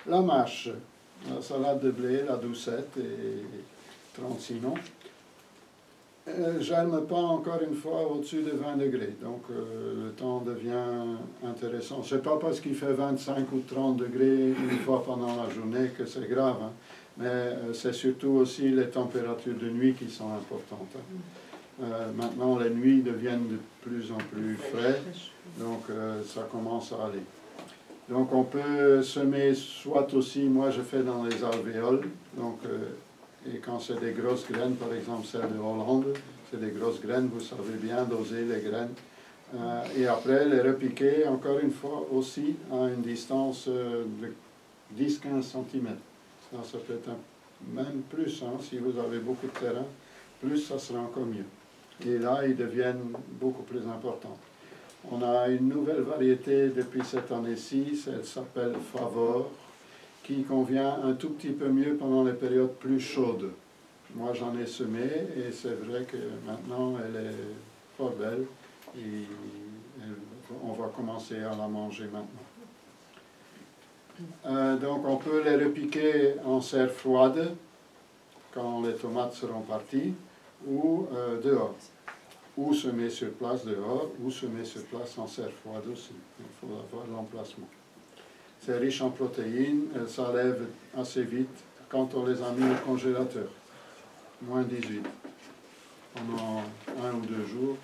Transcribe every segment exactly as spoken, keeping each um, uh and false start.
La mâche, la salade de blé, la doucette et trente sinon. Elle ne germe pas encore une fois au-dessus de vingt degrés, donc euh, le temps devient intéressant. Ce n'est pas parce qu'il fait vingt-cinq ou trente degrés une fois pendant la journée que c'est grave, hein, mais euh, c'est surtout aussi les températures de nuit qui sont importantes. Hein. Euh, maintenant, les nuits deviennent de plus en plus frais, donc euh, ça commence à aller. Donc on peut semer soit aussi, moi je fais dans les alvéoles, donc, euh, et quand c'est des grosses graines, par exemple celle de Hollande, c'est des grosses graines, vous savez bien doser les graines. Euh, et après les repiquer encore une fois aussi à une distance euh, de dix à quinze centimètres. Ça, ça peut être un, même plus, hein, si vous avez beaucoup de terrain, plus ça sera encore mieux. Et là, ils deviennent beaucoup plus importants. On a une nouvelle variété depuis cette année-ci, elle s'appelle Favor, qui convient un tout petit peu mieux pendant les périodes plus chaudes. Moi j'en ai semé et c'est vrai que maintenant elle est fort belle et elle, on va commencer à la manger maintenant. Euh, donc on peut les repiquer en serre froide quand les tomates seront parties ou euh, dehors. Ou semer sur place dehors, ou semer sur place en serre froide aussi. Il faut avoir l'emplacement. C'est riche en protéines, ça lève assez vite quand on les a mis au congélateur. moins dix-huit. Pendant un ou deux jours.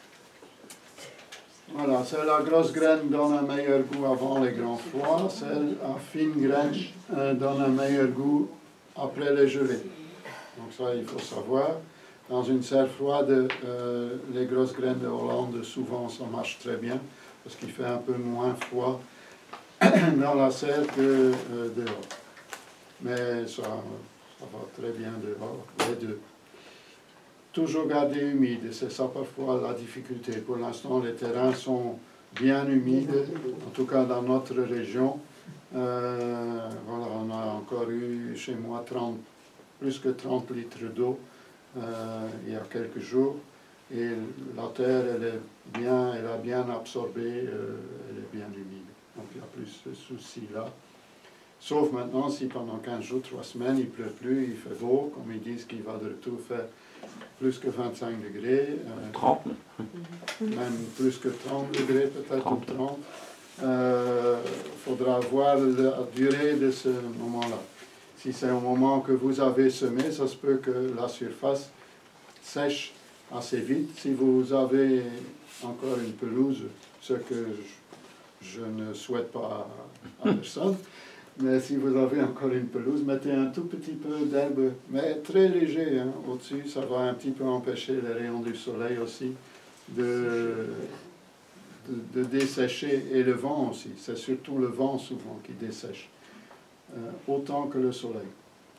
Voilà, celle à grosse graine donne un meilleur goût avant les grands froids. Celle à fine graine euh, donne un meilleur goût après les gelées. Donc ça, il faut savoir. Dans une serre froide, euh, les grosses graines de Hollande, souvent, ça marche très bien, parce qu'il fait un peu moins froid dans la serre que euh, dehors. Mais ça, ça va très bien dehors, les deux. Toujours garder humide, c'est ça parfois la difficulté. Pour l'instant, les terrains sont bien humides, en tout cas dans notre région. Euh, voilà, on a encore eu chez moi trente, plus que trente litres d'eau. Euh, il y a quelques jours, et la terre, elle est bien, elle a bien absorbé, euh, elle est bien humide. Donc il n'y a plus ce souci-là. Sauf maintenant, si pendant quinze jours, trois semaines, il ne pleut plus, il fait beau, comme ils disent qu'il va de retour faire plus que vingt-cinq degrés. Euh, trente. Même plus que trente degrés, peut-être, ou trente. Euh, faudra voir la durée de ce moment-là. Si c'est au moment que vous avez semé, ça se peut que la surface sèche assez vite. Si vous avez encore une pelouse, ce que je, je ne souhaite pas à personne, mais si vous avez encore une pelouse, mettez un tout petit peu d'herbe, mais très léger, hein, au-dessus. Ça va un petit peu empêcher les rayons du soleil aussi de, de, de dessécher, et le vent aussi. C'est surtout le vent souvent qui dessèche. Euh, autant que le soleil.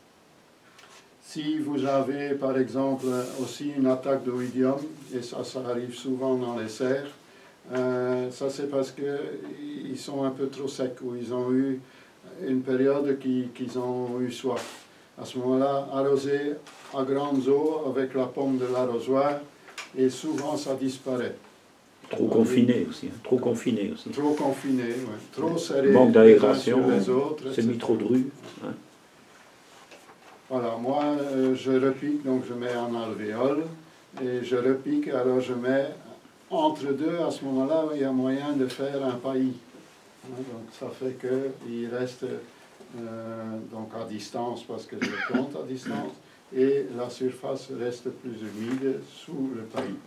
Si vous avez par exemple aussi une attaque d'oïdium, et ça, ça arrive souvent dans les serres, euh, ça c'est parce qu'ils sont un peu trop secs, ou ils ont eu une période qu'ils qui ont eu soif. À ce moment-là, arroser à grandes eaux avec la pomme de l'arrosoir, et souvent ça disparaît. Trop confiné aussi, hein. trop confiné aussi. Trop confiné, oui. Trop serré. Manque d'aération, c'est c'est mis trop de rue. Hein. Voilà, moi euh, je repique, donc je mets en alvéole, et je repique, alors je mets entre deux, à ce moment-là, il y a moyen de faire un paillis. Hein, donc ça fait qu'il reste euh, donc à distance, parce que je plante à distance, et la surface reste plus humide sous le paillis.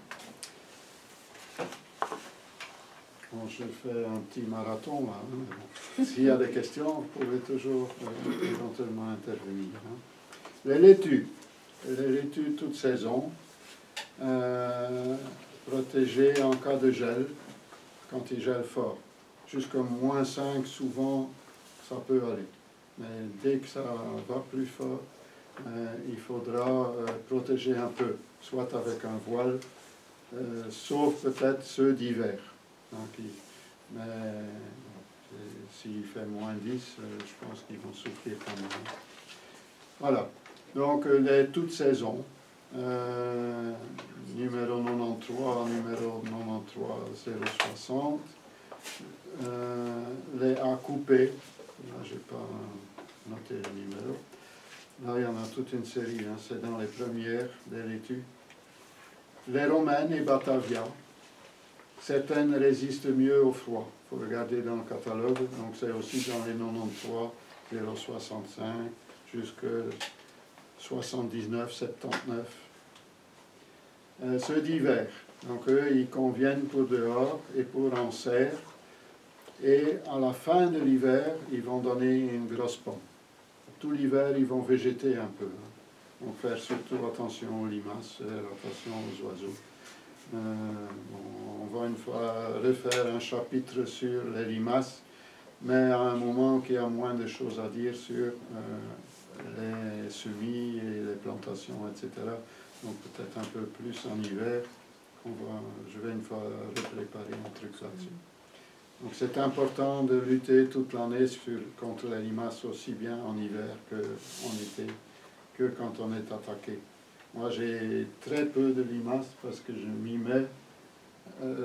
Bon, je fais un petit marathon là. Hein. S'il y a des questions, vous pouvez toujours euh, éventuellement intervenir. Hein. Les laitues. Les laitues toute saison. Euh, protégées en cas de gel, quand il gèle fort. Jusqu'à moins cinq, souvent, ça peut aller. Mais dès que ça va plus fort, euh, il faudra euh, protéger un peu, soit avec un voile, euh, sauf peut-être ceux d'hiver. Donc, mais s'il fait moins dix, euh, je pense qu'ils vont souffrir quand même. Voilà. Donc, les toutes saisons. Euh, numéro quatre-vingt-treize, numéro quatre-vingt-treize zéro soixante. Euh, les à couper, Là, je n'ai pas noté le numéro. Là, il y en a toute une série, hein. C'est dans les premières des laitues. Les romaines et Batavia. Certaines résistent mieux au froid. Il faut regarder dans le catalogue. Donc c'est aussi dans les quatre-vingt-treize, zéro soixante-cinq, jusqu'à soixante-dix-neuf, soixante-dix-neuf. Euh, ceux d'hiver. Donc eux, ils conviennent pour dehors et pour en serre. Et à la fin de l'hiver, ils vont donner une grosse pomme. Tout l'hiver, ils vont végéter un peu. Hein. Donc faire surtout attention aux limaces, attention aux oiseaux. Euh, bon, on va une fois refaire un chapitre sur les limaces, mais à un moment qui a moins de choses à dire sur euh, les semis et les plantations, et cetera. Donc peut-être un peu plus en hiver. On va, je vais une fois repréparer un truc là-dessus. Donc c'est important de lutter toute l'année contre les limaces aussi bien en hiver qu'en été, que quand on est attaqué. Moi j'ai très peu de limaces parce que je m'y mets, euh,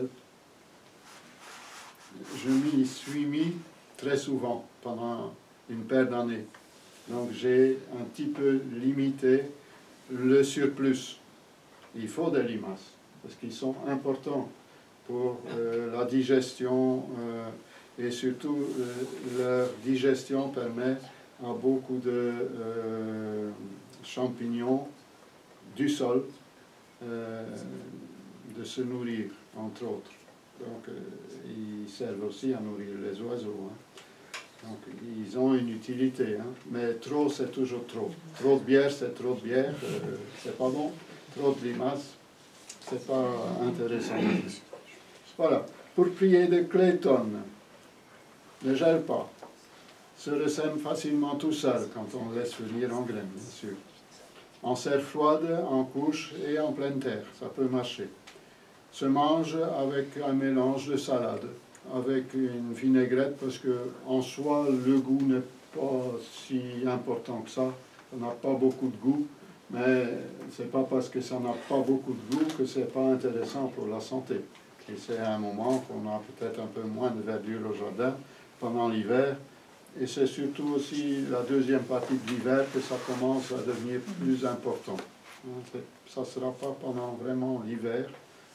je m'y suis mis très souvent pendant une paire d'années. Donc j'ai un petit peu limité le surplus. Il faut des limaces parce qu'ils sont importants pour euh, la digestion euh, et surtout euh, leur digestion permet à beaucoup de euh, champignons du sol euh, de se nourrir, entre autres. Donc euh, ils servent aussi à nourrir les oiseaux. Hein. Donc ils ont une utilité, hein. Mais trop c'est toujours trop. Trop de bière c'est trop de bière, euh, c'est pas bon. Trop de limaces, c'est pas intéressant. Voilà, pour prier de Clayton, ne gèle pas, se ressème facilement tout seul quand on laisse venir en graines, bien sûr. En serre froide, en couche et en pleine terre, ça peut marcher. Se mange avec un mélange de salade, avec une vinaigrette, parce que en soi, le goût n'est pas si important que ça, ça n'a pas beaucoup de goût, mais c'est pas parce que ça n'a pas beaucoup de goût que c'est pas intéressant pour la santé. Et c'est un moment qu'on a peut-être un peu moins de verdure au jardin pendant l'hiver. Et c'est surtout aussi la deuxième partie de l'hiver que ça commence à devenir plus important. Ça ne sera pas pendant vraiment l'hiver.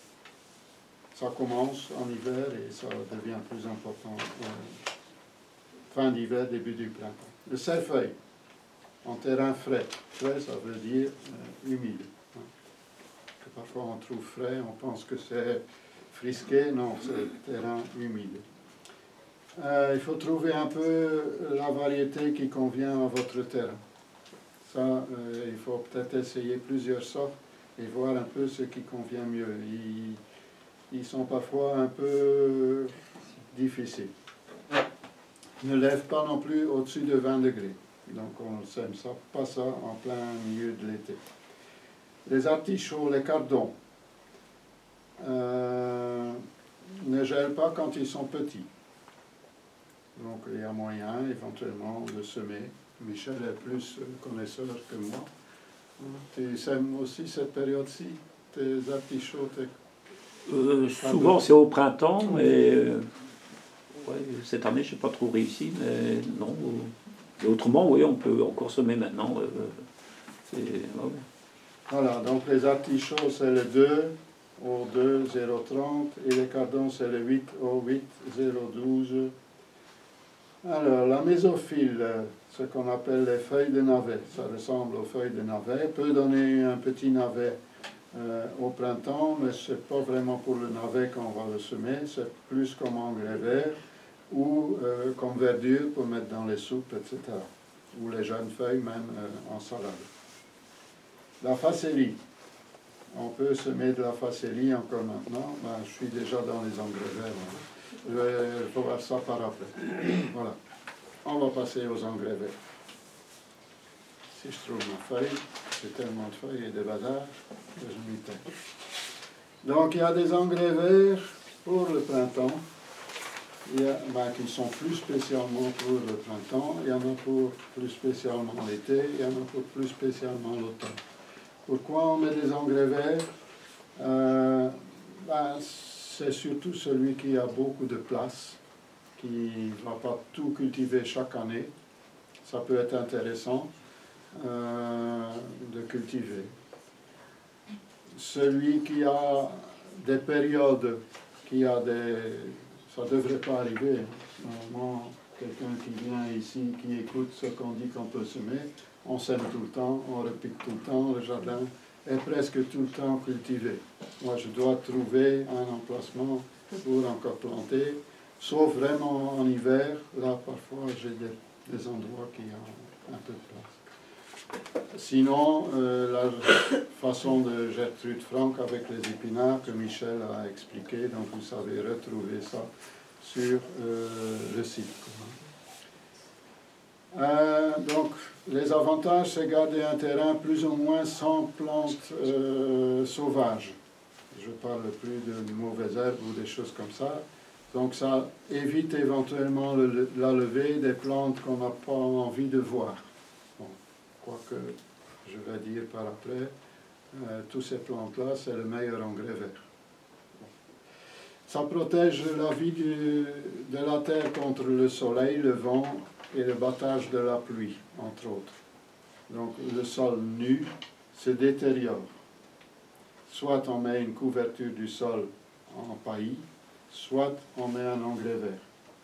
Ça commence en hiver et ça devient plus important euh, fin d'hiver, début du printemps. Le cerfeuil, en terrain frais. Frais, ça veut dire euh, humide. Que parfois on trouve frais, on pense que c'est frisqué, non, c'est terrain humide. Euh, il faut trouver un peu la variété qui convient à votre terrain. Ça, euh, il faut peut-être essayer plusieurs sortes et voir un peu ce qui convient mieux. Ils, ils sont parfois un peu difficiles. Ne lève pas non plus au-dessus de vingt degrés. Donc on ne sème ça, pas ça en plein milieu de l'été. Les artichauts, les cardons, euh, ne gèlent pas quand ils sont petits. Donc il y a moyen éventuellement de semer. Michel est plus connaisseur que moi. Tu sèmes aussi cette période-ci, tes artichauts, tes... Euh, souvent c'est au printemps, mais euh, ouais, cette année je n'ai pas trop réussi, mais non. Et autrement, oui, on peut encore semer maintenant. Euh, ouais. Voilà, donc les artichauts c'est le deux au deux, zéro trente, et les cardons c'est le huit au huit, zéro douze. Alors, la mésophile, ce qu'on appelle les feuilles de navet, ça ressemble aux feuilles de navet, peut donner un petit navet euh, au printemps, mais ce n'est pas vraiment pour le navet qu'on va le semer, c'est plus comme engrais vert ou euh, comme verdure pour mettre dans les soupes, et cetera. Ou les jeunes feuilles même euh, en salade. La facélie, on peut semer de la facélie encore maintenant, ben, je suis déjà dans les engrais verts. Hein. Je vais voir ça par après. Voilà. On va passer aux engrais verts. Si je trouve ma feuille, j'ai tellement de feuilles et de bazar que je m'y perds. Donc il y a des engrais verts pour le printemps. Il y a, ben, qui sont plus spécialement pour le printemps. Il y en a pour plus spécialement l'été. Il y en a pour plus spécialement l'automne. Pourquoi on met des engrais verts? euh, ben, C'est surtout celui qui a beaucoup de place qui ne va pas tout cultiver chaque année, ça peut être intéressant euh, de cultiver. Celui qui a des périodes, qui a des... ça ne devrait pas arriver. Normalement, quelqu'un qui vient ici, qui écoute ce qu'on dit qu'on peut semer, on sème tout le temps, on repique tout le temps, le jardin est presque tout le temps cultivé. Moi, je dois trouver un emplacement pour encore planter, sauf vraiment en hiver. Là, parfois, j'ai des, des endroits qui ont un peu de place. Sinon, euh, la façon de Gertrude Franck avec les épinards que Michel a expliqué, donc vous savez retrouver ça sur euh, le site. Euh, donc, les avantages, c'est garder un terrain plus ou moins sans plantes euh, sauvages. Je ne parle plus de mauvaises herbes ou des choses comme ça. Donc, ça évite éventuellement le, la levée des plantes qu'on n'a pas envie de voir. Bon, quoique, je vais dire par après, euh, toutes ces plantes-là, c'est le meilleur engrais vert. Ça protège la vie du, de la terre contre le soleil, le vent et le battage de la pluie, entre autres. Donc le sol nu se détériore. Soit on met une couverture du sol en paillis, soit on met un engrais vert.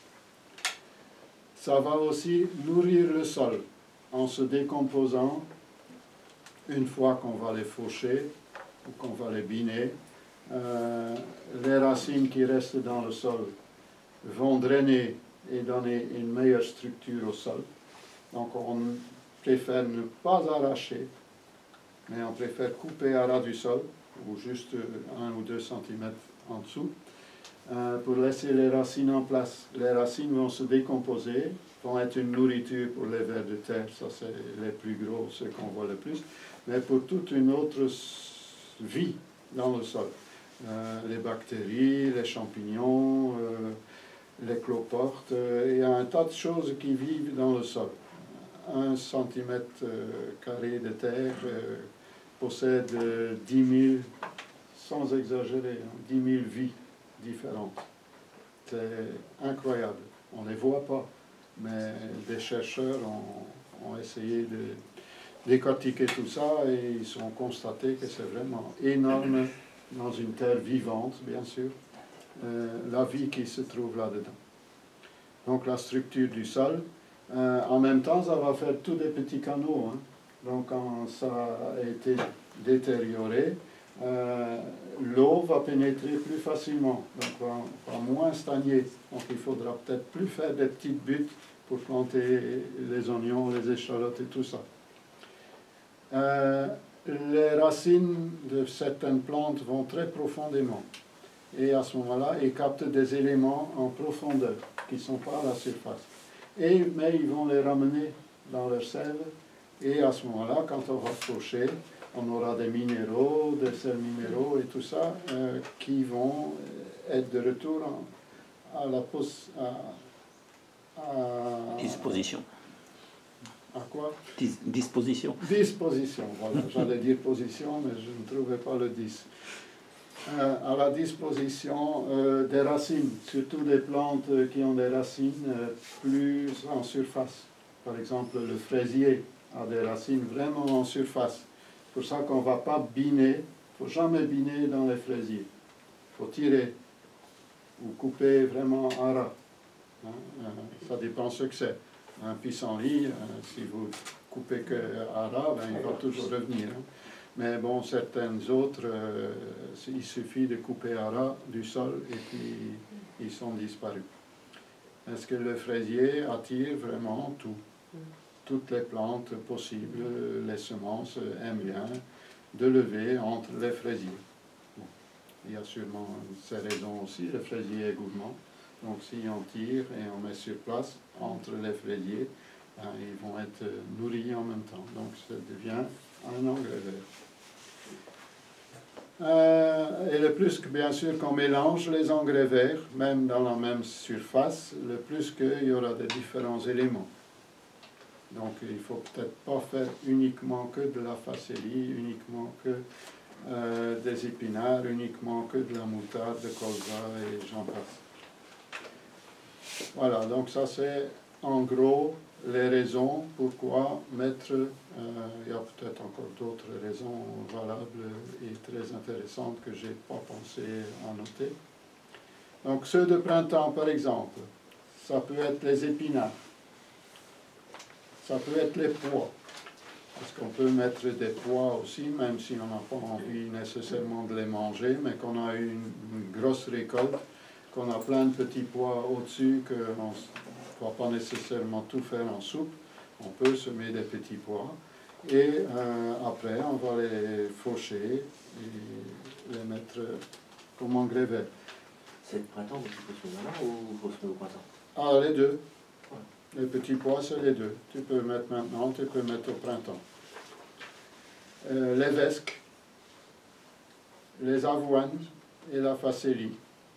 Ça va aussi nourrir le sol en se décomposant une fois qu'on va les faucher ou qu'on va les biner. Euh, les racines qui restent dans le sol vont drainer et donner une meilleure structure au sol. Donc on préfère ne pas arracher, mais on préfère couper à ras du sol, ou juste un ou deux centimètres en dessous, euh, pour laisser les racines en place. Les racines vont se décomposer, vont être une nourriture pour les vers de terre, ça c'est les plus gros, ceux qu'on voit le plus, mais pour toute une autre vie dans le sol. Euh, les bactéries, les champignons, euh, les cloportes, euh, il y a un tas de choses qui vivent dans le sol. Un centimètre euh, carré de terre euh, possède euh, dix mille, sans exagérer, hein, dix mille vies différentes. C'est incroyable. On ne les voit pas, mais des chercheurs ont, ont essayé de décortiquer tout ça et ils ont constaté que c'est vraiment énorme dans une terre vivante, bien sûr, euh, la vie qui se trouve là-dedans. Donc la structure du sol, euh, en même temps, ça va faire tous des petits canaux. Hein. Donc quand ça a été détérioré, euh, l'eau va pénétrer plus facilement, donc va, va moins stagner. Donc il faudra peut-être plus faire des petites buttes pour planter les oignons, les échalotes et tout ça. Euh, les racines de certaines plantes vont très profondément. Et à ce moment-là, ils captent des éléments en profondeur qui ne sont pas à la surface. Et, mais ils vont les ramener dans leur sève. Et à ce moment-là, quand on va faucher, on aura des minéraux, des sels minéraux et tout ça euh, qui vont être de retour en, à la pos, à, à, disposition. À quoi? Dis, disposition. Disposition, voilà. J'allais dire position, mais je ne trouvais pas le dix. Euh, à la disposition euh, des racines, surtout des plantes qui ont des racines euh, plus en surface. Par exemple, le fraisier a des racines vraiment en surface. C'est pour ça qu'on ne va pas biner, il ne faut jamais biner dans les fraisiers. Il faut tirer ou couper vraiment à ras. Hein, euh, ça dépend ce que c'est. Un pissenlit, euh, si vous coupez que à ras, ben, il va toujours revenir. Hein. Mais bon, certaines autres, euh, il suffit de couper à ras du sol et puis ils sont disparus. Est-ce que le fraisier attire vraiment tout? Toutes les plantes possibles, les semences aiment bien de lever entre les fraisiers. Bon, il y a sûrement ces raisons aussi, le fraisier est gourmand. Donc si on tire et on met sur place entre les fraisiers, ben, ils vont être nourris en même temps. Donc ça devient un engrais vert. Euh, et le plus que bien sûr qu'on mélange les engrais verts, même dans la même surface, le plus qu'il y aura de différents éléments. Donc il ne faut peut-être pas faire uniquement que de la facélie, uniquement que euh, des épinards, uniquement que de la moutarde, de colza et j'en passe. Voilà, donc ça c'est en gros les raisons pourquoi mettre, euh, il y a peut-être encore d'autres raisons valables et très intéressantes que je n'ai pas pensé à noter. Donc ceux de printemps par exemple, ça peut être les épinards, ça peut être les pois, parce qu'on peut mettre des pois aussi, même si on n'a pas envie nécessairement de les manger, mais qu'on a eu une, une grosse récolte, qu'on a plein de petits pois au-dessus, qu'on ne va pas nécessairement tout faire en soupe, on peut semer des petits pois, et euh, après on va les faucher et les mettre comme engrais vert. C'est le printemps, mais tu peux semer maintenant ou il faut semer au printemps? Ah, les deux. Les petits pois, c'est les deux. Tu peux mettre maintenant, tu peux mettre au printemps. Euh, les vesques, les avoines et la facélie.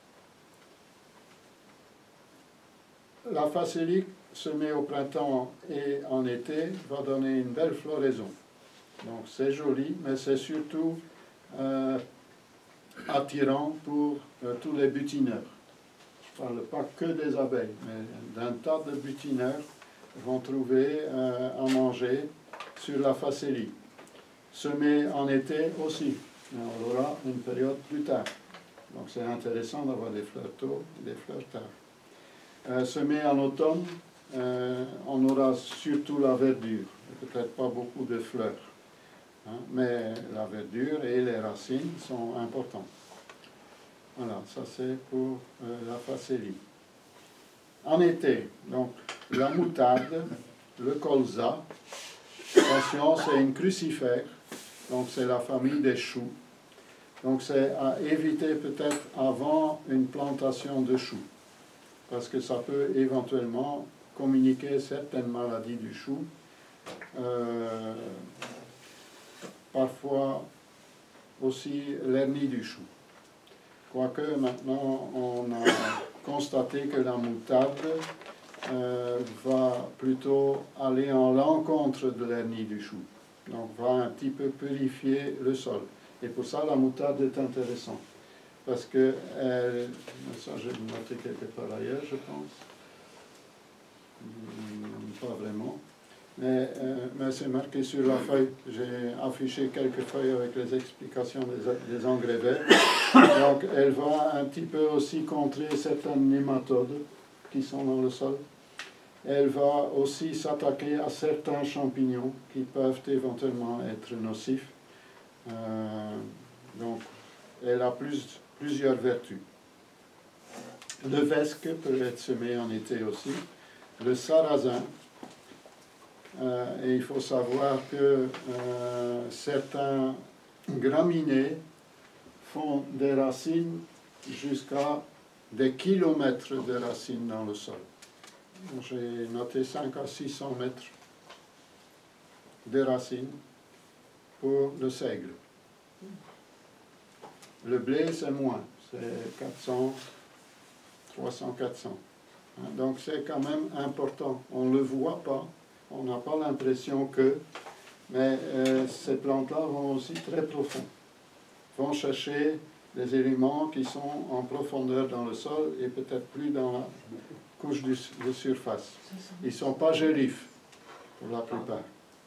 La facélie semée au printemps et en été va donner une belle floraison. Donc c'est joli, mais c'est surtout euh, attirant pour euh, tous les butineurs. Je ne parle pas que des abeilles, mais d'un tas de butineurs vont trouver euh, à manger sur la facélie. Semé en été aussi, mais on aura une période plus tard. Donc c'est intéressant d'avoir des fleurs tôt et des fleurs tard. Euh, semé en automne, euh, on aura surtout la verdure, peut-être pas beaucoup de fleurs, hein, mais la verdure et les racines sont importants. Voilà, ça c'est pour euh, la facélie. En été, donc la moutarde, le colza, attention, c'est une crucifère, donc c'est la famille des choux. Donc c'est à éviter peut-être avant une plantation de choux, parce que ça peut éventuellement communiquer certaines maladies du chou. Euh, parfois aussi l'hernie du chou. Quoique maintenant on a constaté que la moutarde euh, va plutôt aller en l'encontre de l'hernie du chou. Donc va un petit peu purifier le sol. Et pour ça la moutarde est intéressante. Parce que, elle, ça j'ai noté quelque part ailleurs je pense, pas vraiment. Mais, euh, mais c'est marqué sur la feuille. J'ai affiché quelques feuilles avec les explications des, des engrais verts. Donc elle va un petit peu aussi contrer certaines nématodes qui sont dans le sol. Elle va aussi s'attaquer à certains champignons qui peuvent éventuellement être nocifs. Euh, donc elle a plus, plusieurs vertus. Le vesque peut être semé en été aussi. Le sarrasin. Euh, et il faut savoir que euh, certains graminées font des racines jusqu'à des kilomètres de racines dans le sol. J'ai noté cinq à six cents mètres de racines pour le seigle. Le blé, c'est moins, c'est quatre cents, trois cents, quatre cents. Donc c'est quand même important, on ne le voit pas. On n'a pas l'impression que, mais euh, ces plantes-là vont aussi très profond, vont chercher des éléments qui sont en profondeur dans le sol et peut-être plus dans la couche de, de surface. Ils ne sont pas gélifs, pour la plupart.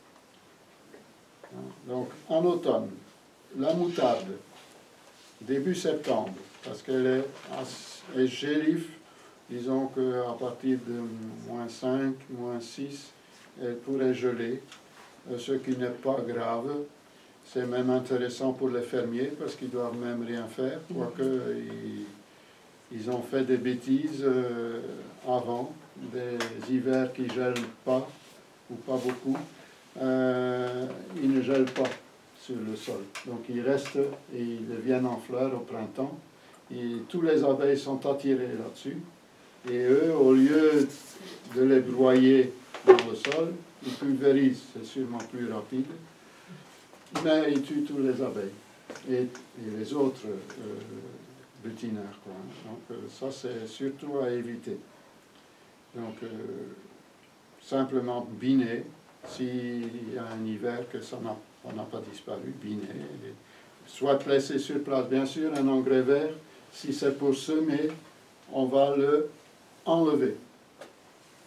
Donc, en automne, la moutarde, début septembre, parce qu'elle est, est gélif, disons qu'à partir de moins cinq, moins six, elle pourrait geler, ce qui n'est pas grave. C'est même intéressant pour les fermiers parce qu'ils doivent même rien faire, quoique ils, ils ont fait des bêtises euh, avant, des hivers qui ne gèlent pas, ou pas beaucoup, euh, ils ne gèlent pas sur le sol. Donc ils restent et ils deviennent en fleurs au printemps. Et tous les abeilles sont attirées là-dessus. Et eux, au lieu de les broyer dans le sol, ils pulvérisent, c'est sûrement plus rapide, mais ils tuent tous les abeilles et, et les autres euh, butineurs, quoi. Donc euh, ça c'est surtout à éviter. Donc euh, simplement biner, s'il y a un hiver que ça n'a pas disparu, biner, et soit laisser sur place. Bien sûr, un engrais vert, si c'est pour semer, on va le enlever.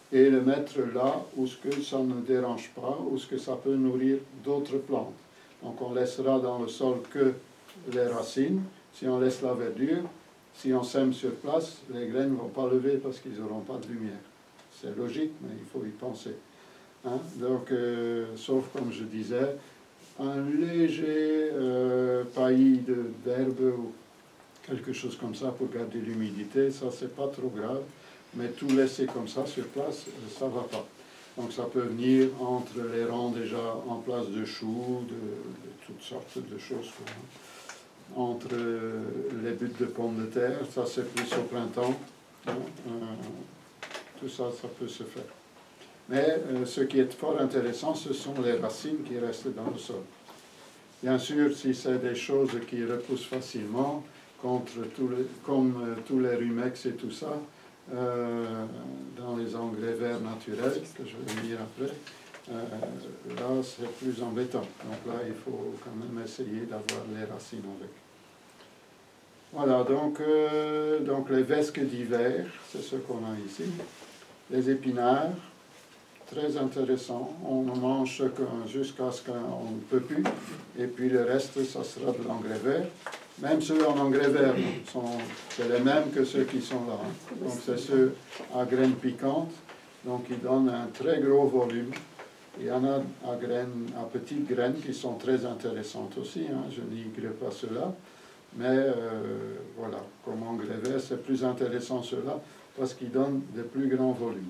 et le mettre là où ce que ça ne dérange pas, où ce que ça peut nourrir d'autres plantes. Donc on laissera dans le sol que les racines. Si on laisse la verdure, si on sème sur place, les graines ne vont pas lever parce qu'ils n'auront pas de lumière. C'est logique, mais il faut y penser. Hein? Donc, euh, sauf comme je disais, un léger euh, paillis d'herbe ou quelque chose comme ça pour garder l'humidité, ça c'est pas trop grave, mais tout laisser comme ça sur place, ça va pas. Donc ça peut venir entre les rangs déjà en place de choux, de, de toutes sortes de choses. Quoi. Entre les buttes de pommes de terre, ça c'est plus au printemps, hein, euh, tout ça, ça peut se faire. Mais euh, ce qui est fort intéressant, ce sont les racines qui restent dans le sol. Bien sûr, si c'est des choses qui repoussent facilement, contre tout le, comme euh, tous les rumex et tout ça, euh, dans les engrais verts naturels, que je vais venir après, Euh, là c'est plus embêtant. Donc là il faut quand même essayer d'avoir les racines avec. Voilà, donc, euh, donc les vesques d'hiver, c'est ce qu'on a ici. Les épinards, très intéressant. On en mange jusqu'à ce qu'on ne peut plus. Et puis le reste, ça sera de l'engrais vert. Même ceux en engrais vert, c'est les mêmes que ceux qui sont là. Donc c'est ceux à graines piquantes. Donc ils donnent un très gros volume. Il y en a à, graines, à petites graines qui sont très intéressantes aussi, hein. Je n'ignore pas cela, mais euh, voilà, comme engrais vert, c'est plus intéressant cela parce qu'ils donnent de plus grands volumes.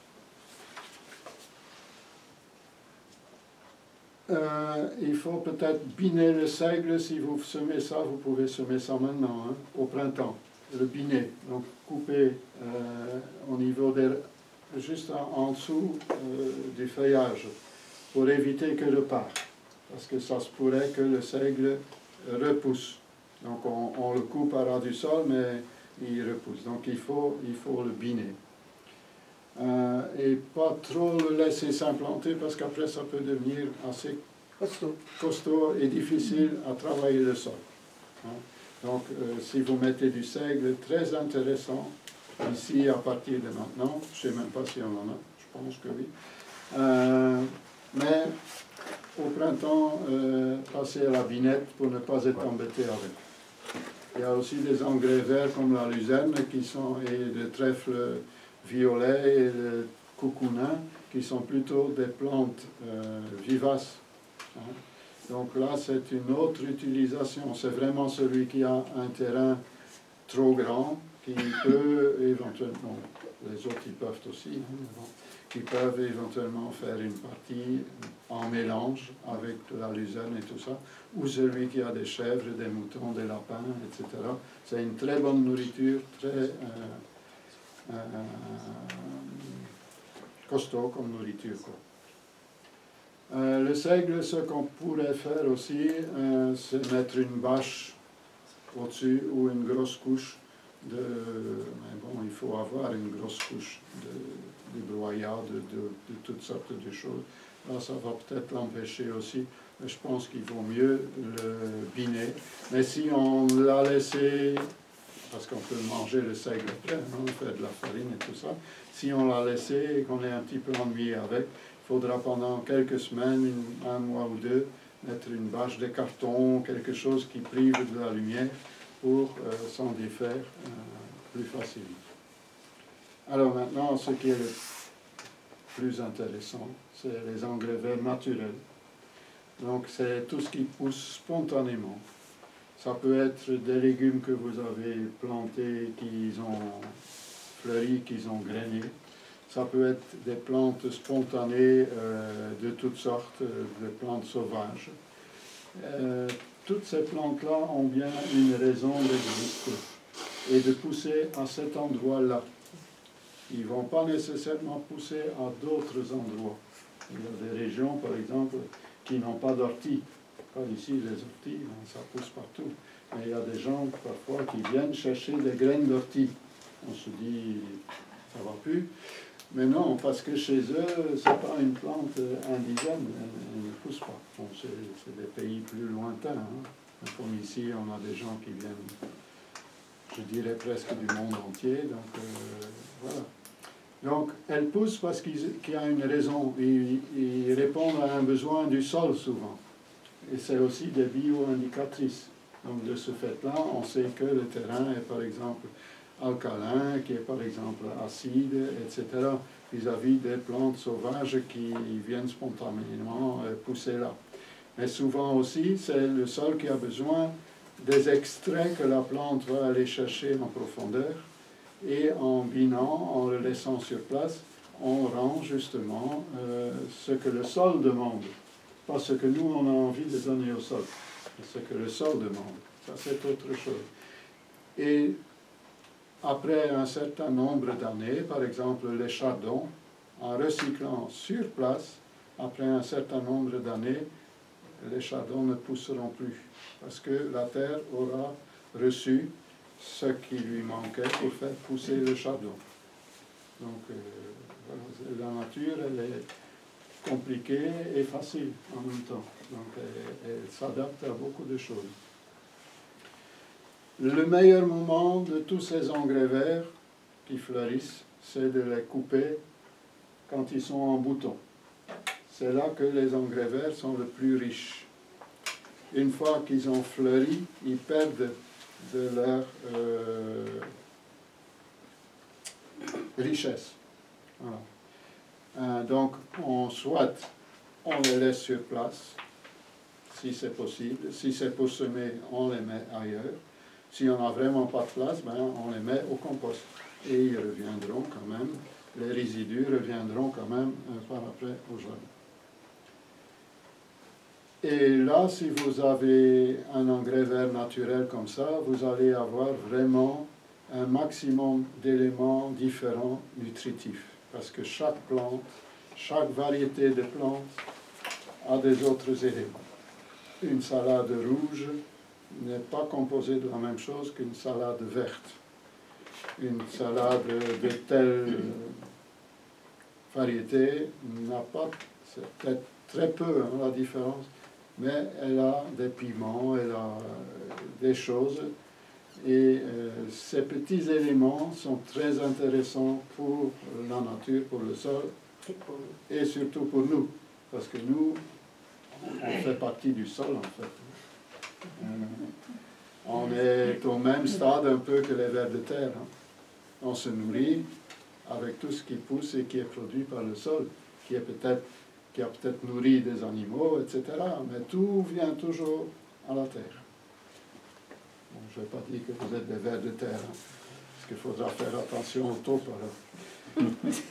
Euh, il faut peut-être biner le seigle. Si vous semez ça, vous pouvez semer ça maintenant, hein, au printemps, le biner. Donc couper euh, au niveau des... juste en, en dessous euh, du feuillage, pour éviter que le part, parce que ça se pourrait que le seigle repousse. Donc on, on le coupe à ras du sol, mais il repousse. Donc il faut, il faut le biner. Euh, et pas trop le laisser s'implanter, parce qu'après ça peut devenir assez costaud, costaud et difficile à travailler le sol. Hein. Donc euh, si vous mettez du seigle, très intéressant, ici, à partir de maintenant, je ne sais même pas si on en a, je pense que oui. Euh, mais au printemps, euh, passer à la binette pour ne pas être embêté avec. Il y a aussi des engrais verts comme la luzerne qui sont, et le trèfle violet et le coucounin qui sont plutôt des plantes euh, vivaces. Hein. Donc là, c'est une autre utilisation. C'est vraiment celui qui a un terrain trop grand, qui peut éventuellement, les autres ils peuvent aussi, hein, bon, qui peuvent éventuellement faire une partie en mélange avec de la luzerne et tout ça, ou celui qui a des chèvres, des moutons, des lapins, et cetera. C'est une très bonne nourriture, très euh, euh, costaud comme nourriture, quoi. Euh, le seigle, ce qu'on pourrait faire aussi, euh, c'est mettre une bâche au-dessus ou une grosse couche de, mais bon, il faut avoir une grosse couche de, de broyat, de, de, de toutes sortes de choses. Là, ça va peut-être l'empêcher aussi, mais je pense qu'il vaut mieux le biner. Mais si on l'a laissé, parce qu'on peut manger le seigle après, hein, faire de la farine et tout ça, si on l'a laissé et qu'on est un petit peu ennuyé avec, il faudra pendant quelques semaines, une, un mois ou deux, mettre une bâche de carton, quelque chose qui prive de la lumière, pour euh, s'en défaire euh, plus facilement. Alors maintenant, ce qui est le plus intéressant, c'est les engrais verts naturels. Donc c'est tout ce qui pousse spontanément. Ça peut être des légumes que vous avez plantés, qu'ils ont fleuri, qu'ils ont grainé. Ça peut être des plantes spontanées euh, de toutes sortes, euh, de plantes sauvages. Euh, toutes ces plantes-là ont bien une raison d'exister et de pousser à cet endroit-là. Ils ne vont pas nécessairement pousser à d'autres endroits. Il y a des régions, par exemple, qui n'ont pas d'orties. Comme ici, les orties, ça pousse partout. Mais il y a des gens, parfois, qui viennent chercher des graines d'orties. On se dit, ça ne va plus. Mais non, parce que chez eux, ce n'est pas une plante indigène, elle ne pousse pas. Bon, c'est des pays plus lointains. Hein. Comme ici, on a des gens qui viennent, je dirais presque du monde entier. Donc euh, voilà. Donc, elles poussent parce qu'il y a une raison. Ils, ils répondent à un besoin du sol souvent. Et c'est aussi des bio-indicatrices. Donc, de ce fait-là, on sait que le terrain est par exemple alcalin, qui est par exemple acide, et cetera, vis-à-vis des plantes sauvages qui viennent spontanément pousser là. Mais souvent aussi, c'est le sol qui a besoin des extraits que la plante va aller chercher en profondeur, et en binant, en le laissant sur place, on rend justement euh, ce que le sol demande, pas ce que nous on a envie de donner au sol, mais ce que le sol demande. Ça c'est autre chose. Et après un certain nombre d'années, par exemple les chardons, en recyclant sur place, après un certain nombre d'années, les chardons ne pousseront plus, parce que la terre aura reçu ce qui lui manquait pour faire pousser le chardon. Donc, euh, voilà, la nature, elle est compliquée et facile en même temps. Donc, elle, elle s'adapte à beaucoup de choses. Le meilleur moment de tous ces engrais verts qui fleurissent, c'est de les couper quand ils sont en bouton. C'est là que les engrais verts sont le plus riches. Une fois qu'ils ont fleuri, ils perdent de leur euh, richesse. Voilà. Euh, donc, on, soit on les laisse sur place, si c'est possible. Si c'est pour semer, on les met ailleurs. Si on n'a vraiment pas de place, ben, on les met au compost. Et ils reviendront quand même, les résidus reviendront quand même euh, par après au jardin. Et là, si vous avez un engrais vert naturel comme ça, vous allez avoir vraiment un maximum d'éléments différents nutritifs. Parce que chaque plante, chaque variété de plantes a des autres éléments. Une salade rouge n'est pas composée de la même chose qu'une salade verte. Une salade de telle variété n'a pas, c'est peut-être très peu hein, la différence, mais elle a des piments, elle a des choses, et euh, ces petits éléments sont très intéressants pour la nature, pour le sol, et surtout pour nous, parce que nous, on fait partie du sol en fait. Euh, on est au même stade un peu que les vers de terre. Hein. On se nourrit avec tout ce qui pousse et qui est produit par le sol, qui est peut-être qui a peut-être nourri des animaux, et cetera. Mais tout vient toujours à la terre. Bon, je ne vais pas dire que vous êtes des vers de terre, hein, parce qu'il faudra faire attention aux taupes alors.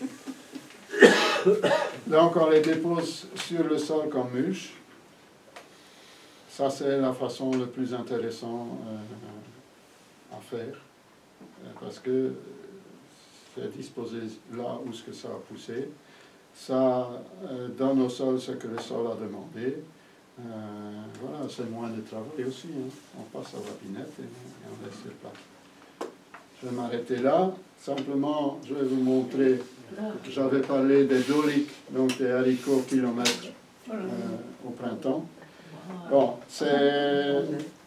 Donc on les dépose sur le sol comme mulch. Ça c'est la façon la plus intéressante euh, à faire, parce que c'est disposé là où ce que ça a poussé. Ça euh, donne au sol ce que le sol a demandé. Euh, voilà, c'est moins de travail aussi. Hein. On passe à la pinette et, et on laisse sur place. Je vais m'arrêter là. Simplement, je vais vous montrer, j'avais parlé des doliques, donc des haricots kilomètres euh, au printemps. Bon, c'est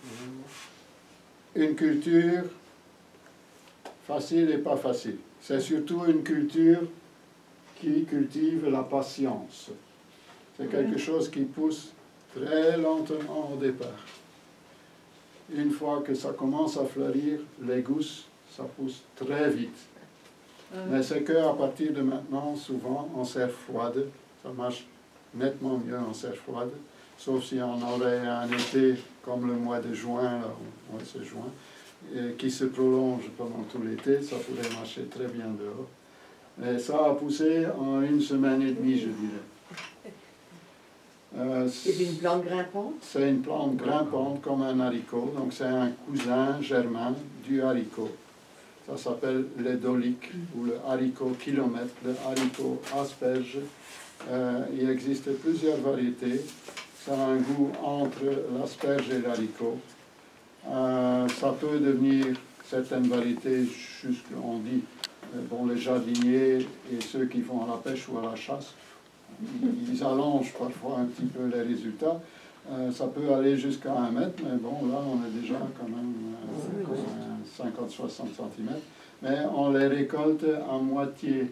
une culture facile et pas facile. C'est surtout une culture qui cultive la patience. C'est quelque chose qui pousse très lentement au départ. Une fois que ça commence à fleurir, les gousses, ça pousse très vite. Mais c'est qu'à partir de maintenant, souvent, en serre froide, ça marche nettement mieux en serre froide, sauf si on aurait un été comme le mois de juin, là, ouais, c'est juin, et qui se prolonge pendant tout l'été, ça pourrait marcher très bien dehors. Et ça a poussé en une semaine et demie, je dirais. Euh, c'est une plante grimpante? C'est une plante grimpante comme un haricot, donc c'est un cousin germain du haricot. Ça s'appelle les doliques, ou le haricot kilomètre, le haricot asperge. Euh, il existe plusieurs variétés. Ça a un goût entre l'asperge et l'haricot. Euh, ça peut devenir certaines variétés, jusqu'on dit, bon, les jardiniers et ceux qui vont à la pêche ou à la chasse, ils allongent parfois un petit peu les résultats. Euh, ça peut aller jusqu'à un mètre, mais bon, là, on est déjà quand même euh, cinquante à soixante centimètres. Mais on les récolte à moitié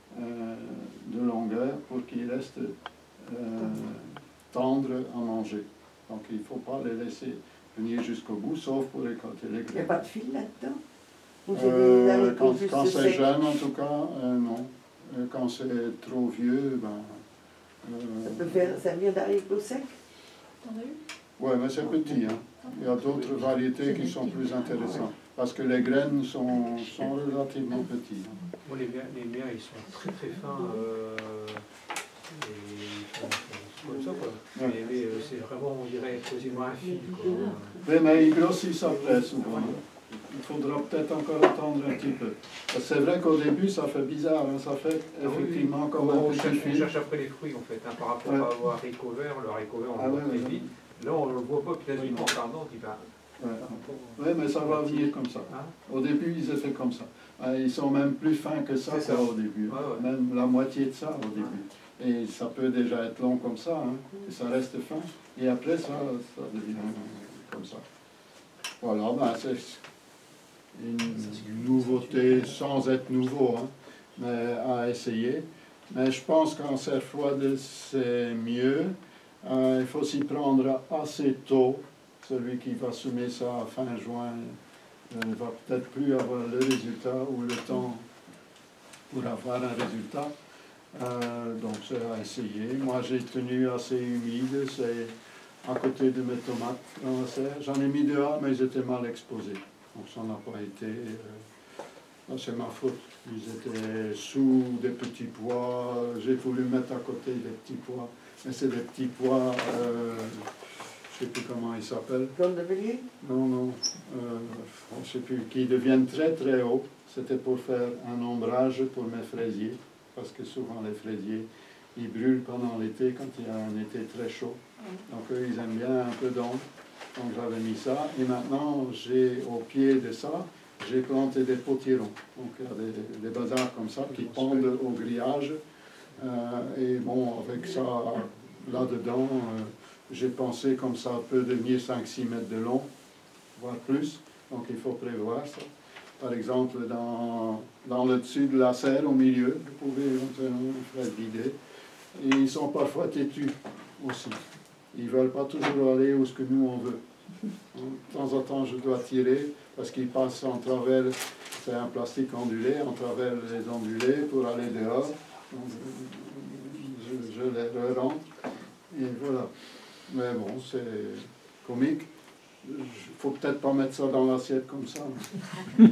euh, de longueur pour qu'ils restent euh, tendres à manger. Donc il ne faut pas les laisser venir jusqu'au bout, sauf pour récolter les graines. Il n'y a pas de fil là-dedans? euh, Quand, quand c'est jeune, en tout cas, euh, non. Quand c'est trop vieux, ben... Euh, ça peut faire, servir d'haricots secs? T'en as eu? Oui, mais c'est petit. Hein. Il y a d'autres variétés qui sont plus intéressantes. Parce que les graines sont, sont relativement petites. Hein. Bon, les, miens, les miens, ils sont très très fins. Euh, et ils sont, sont comme ça, quoi. Ouais. Mais, mais euh, c'est vraiment, on dirait, quasiment un fil, quoi. Oui, mais ils grossissent après, souvent. Il faudra peut-être encore attendre un petit peu. C'est vrai qu'au début, ça fait bizarre. Hein. Ça fait effectivement ah, oui. comme on un petit cherche, fil. On cherche après les fruits, en fait, hein, par rapport ouais. à, au haricot vert. Le haricot vert, on ah, le voit ouais, très ouais. vite. Là, on ne le voit pas, puis là, oui. en regardant, on dit, ben... Oui, ouais, mais ça va venir comme ça. Hein? Au début, ils étaient comme ça. Ils sont même plus fins que ça, ça. au début. Ouais, ouais. Même la moitié de ça au début. Et ça peut déjà être long comme ça, hein, et ça reste fin. Et après, ça, ça devient comme ça. Voilà, ben, c'est une nouveauté sans être nouveau, hein, mais à essayer. Mais je pense qu'en serre froide, c'est mieux. Euh, il faut s'y prendre assez tôt. Celui qui va semer ça à fin juin ne va peut-être plus avoir le résultat ou le temps pour avoir un résultat. Euh, donc c'est à essayer. Moi j'ai tenu assez humide, c'est à côté de mes tomates dans la serre. J'en ai mis dehors, mais ils étaient mal exposés. Donc ça n'a pas été... Euh, c'est ma faute. Ils étaient sous des petits pois. J'ai voulu mettre à côté des petits pois. Mais c'est des petits pois... Euh, je ne sais plus comment ils s'appellent. Comme de bélier? Non, non. Euh, je ne sais plus. Qui deviennent très très hauts. C'était pour faire un ombrage pour mes fraisiers. Parce que souvent les fraisiers, ils brûlent pendant l'été quand il y a un été très chaud. Donc eux, ils aiment bien un peu d'ombre. Donc j'avais mis ça. Et maintenant, j'ai au pied de ça, j'ai planté des potirons. Donc il y a des, des bazars comme ça qui pendent au grillage. Euh, et bon, avec ça là-dedans, euh, j'ai pensé comme ça peut devenir cinq six mètres de long, voire plus. Donc il faut prévoir ça. Par exemple, dans, dans le dessus de la serre, au milieu, vous pouvez éventuellement faire vider. Et ils sont parfois têtus aussi. Ils ne veulent pas toujours aller où ce que nous on veut. De temps en temps, je dois tirer parce qu'ils passent en travers, c'est un plastique ondulé, en travers les ondulés pour aller dehors. Donc, je, je les rentre. Et voilà. Mais bon, c'est comique. Il ne faut peut-être pas mettre ça dans l'assiette comme ça. Ou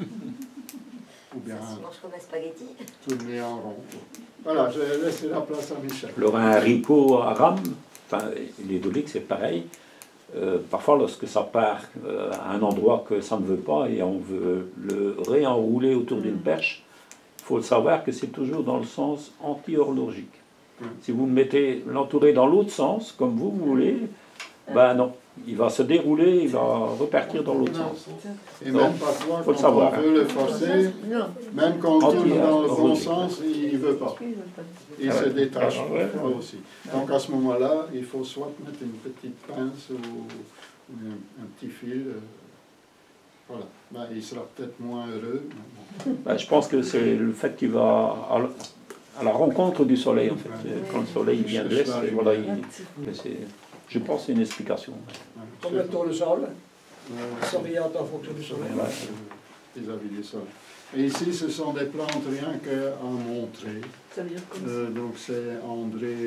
bien... Ça se mange comme un spaghetti. Tourner en rond. Voilà, je vais laisser la place à Michel. Alors un haricot à rame, enfin les doliques c'est pareil. Euh, parfois lorsque ça part euh, à un endroit que ça ne veut pas et on veut le réenrouler autour d'une perche, il faut le savoir que c'est toujours dans le sens anti-horlogique. Mm. Si vous le mettez l'entourer dans l'autre sens, comme vous, vous voulez, ben non. Il va se dérouler, il va repartir dans l'autre sens. Et même parfois, quand savoir, on veut hein. le forcer, même quand on tourne dans le bon sens, il ne veut pas. Il se détache parfois aussi. Donc à ce moment-là, il faut soit mettre une petite pince ou, ou un, un petit fil. Voilà. Ben, il sera peut-être moins heureux. Ben, je pense que c'est le fait qu'il va à la, à la rencontre du soleil, en fait. Quand le soleil vient de l'est, voilà, il, je pense que c'est une explication. Comme le tournesol, s'oriente en fonction du soleil. Vis-à-vis du soleil. Et ici, ce sont des plantes rien qu'à montrer. Ça veut dire comme euh, donc c'est André,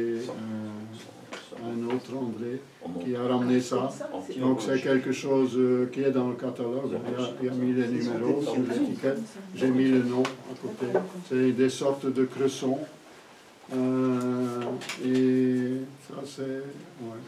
euh, un autre André, qui a ramené ça. Donc c'est quelque chose euh, qui est dans le catalogue. Il a, il a mis les numéros sur l'étiquette. J'ai mis le nom à côté. C'est des sortes de cressons. Euh, et ça c'est... Ouais.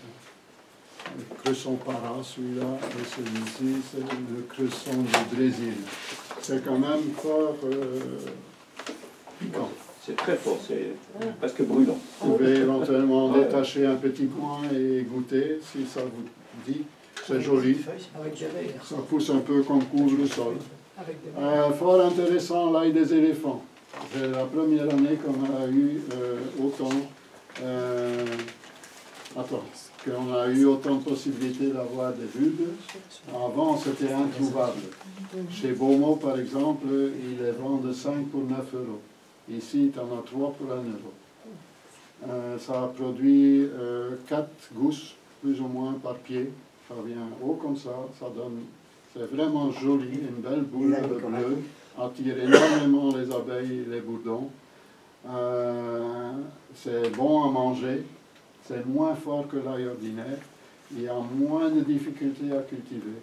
Le cresson para, celui-là, et celui-ci, c'est le cresson du Brésil. C'est quand même fort euh, piquant. C'est très fort, c'est presque brûlant. Vous pouvez éventuellement détacher un petit coin et goûter, si ça vous dit. C'est joli. Ça pousse un peu comme couvre le sol. Euh, fort intéressant, l'ail des éléphants. C'est la première année qu'on a eu euh, autant... Euh, attends. qu'on a eu autant de possibilités d'avoir des bulbes. Avant, c'était introuvable. Chez Beaumont, par exemple, ils les vendent cinq pour neuf euros. Ici, tu en as trois pour un euro. Euh, ça produit euh, quatre gousses, plus ou moins, par pied. Ça vient haut comme ça, ça donne, c'est vraiment joli, une belle boule bleue, attire énormément les abeilles et les bourdons. Euh, c'est bon à manger, c'est moins fort que l'ail ordinaire, il y a moins de difficultés à cultiver.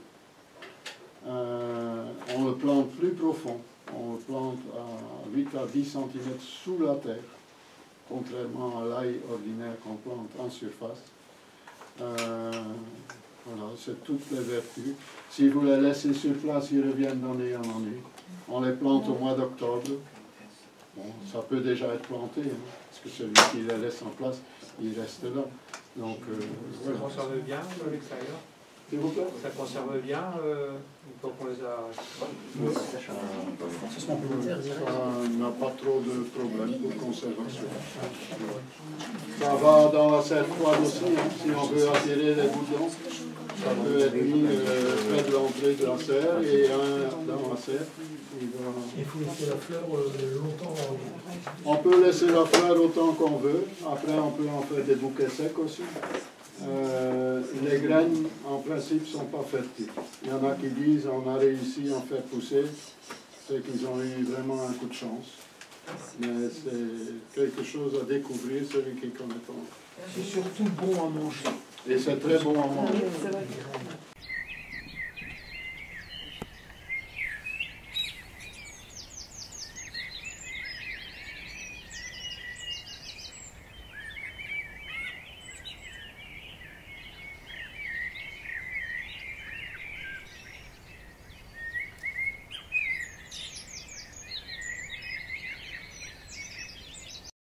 Euh, on le plante plus profond, on le plante à huit à dix centimètres sous la terre, contrairement à l'ail ordinaire qu'on plante en surface. Euh, voilà, c'est toutes les vertus. Si vous les laissez sur place, ils reviennent d'année en année. On les plante au mois d'octobre. Bon, ça peut déjà être planté, hein, parce que celui qui les laisse en place, il reste là. Donc, euh, Ça voilà. conserve bien à l'extérieur? S'il vous plaît? Ça conserve bien euh, une fois qu'on les a... Ça se complémentaire, Ça n'a pas trop de problème pour conservation. Ça va dans la serre froide aussi, hein, si on veut attirer les bourdons. Ça peut être mis euh, près de l'entrée de la serre et un dans la serre. Il va... Il faut laisser la fleur euh, longtemps. On peut laisser la fleur autant qu'on veut. Après, on peut en faire des bouquets secs aussi. Euh, les graines, en principe, ne sont pas fertiles. Il y en a qui disent on a réussi à en faire pousser. C'est qu'ils ont eu vraiment un coup de chance. Mais c'est quelque chose à découvrir, celui qui connaît pas. C'est surtout bon à manger. Et c'est très bon à manger. C'est vrai.